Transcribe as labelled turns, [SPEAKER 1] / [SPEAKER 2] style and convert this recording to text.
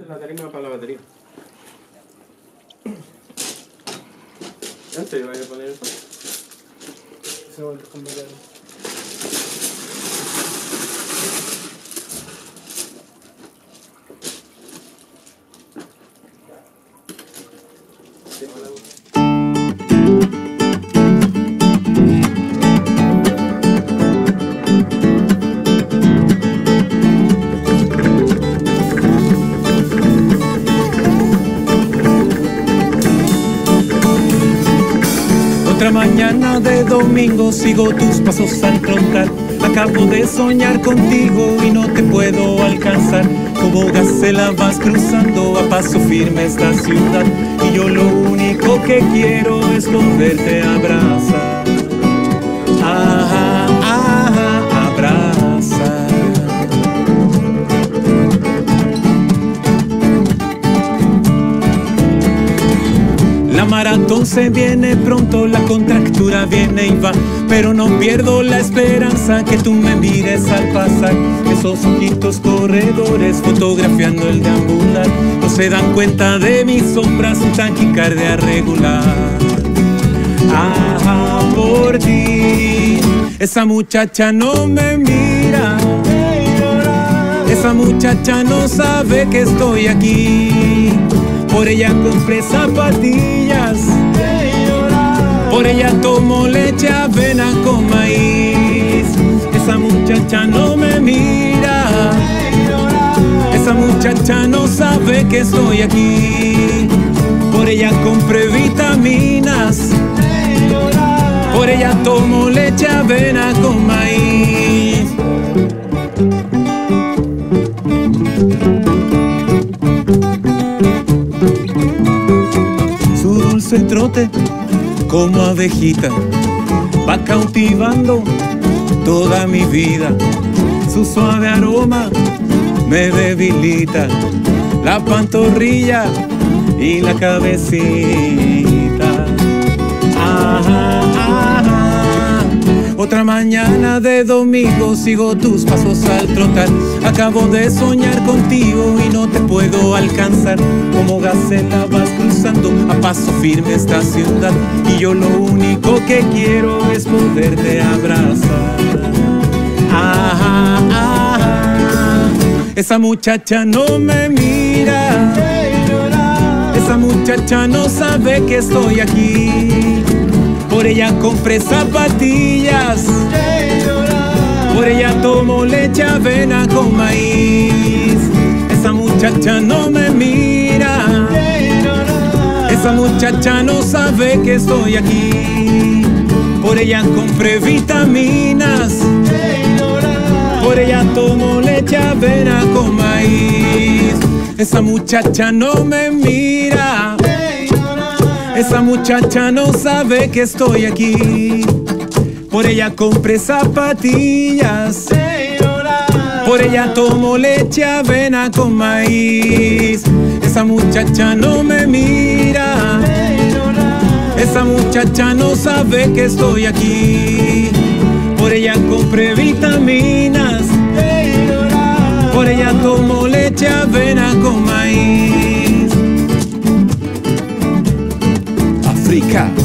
[SPEAKER 1] La tarima para la batería. ¿En serio vaya a poner eso?
[SPEAKER 2] Se vuelve con batería.
[SPEAKER 1] Sí, hola.
[SPEAKER 3] Otra mañana de domingo sigo tus pasos al trotar. Acabo de soñar contigo y no te puedo alcanzar. Como gacela vas cruzando a paso firme esta ciudad, y yo lo único que quiero es poderte abrazar. Ajá, ajá, abrazar. La maratón se viene pronto, la contractura viene y va, pero no pierdo la esperanza que tú me mires al pasar. Esos ojitos corredores fotografiando el deambular no se dan cuenta de mis sombras, un taquicardia regular. Ajá, por ti, esa muchacha no me mira, esa muchacha no sabe que estoy aquí. Por ella compré zapatillas, por ella tomo leche, avena con maíz. Esa muchacha no me mira, esa muchacha no sabe que estoy aquí. Por ella compré vitaminas, por ella tomo leche, avena con maíz. Su dulce trote como abejita va cautivando toda mi vida. Su suave aroma me debilita la pantorrilla y la cabecita. Ajá, ajá. Otra mañana de domingo sigo tus pasos al trotar. Acabo de soñar contigo y no te puedo alcanzar. Como gacela vas cruzando a paso firme esta ciudad, y yo lo único que quiero es poderte abrazar. Ajá, ajá. Esa muchacha no me mira, esa muchacha no sabe que estoy aquí. Por ella compré zapatillas, por ella tomo leche, avena con maíz. Esa muchacha no me mira, esa muchacha no sabe que estoy aquí. Por ella compré vitaminas, por ella tomo leche, avena con maíz. Esa muchacha no me mira, esa muchacha no sabe que estoy aquí. Por ella compré zapatillas, por ella tomo leche, avena con maíz. Esa muchacha no me mira, esa muchacha no sabe que estoy aquí. Por ella compré vitaminas, por ella tomo leche, avena con maíz. África.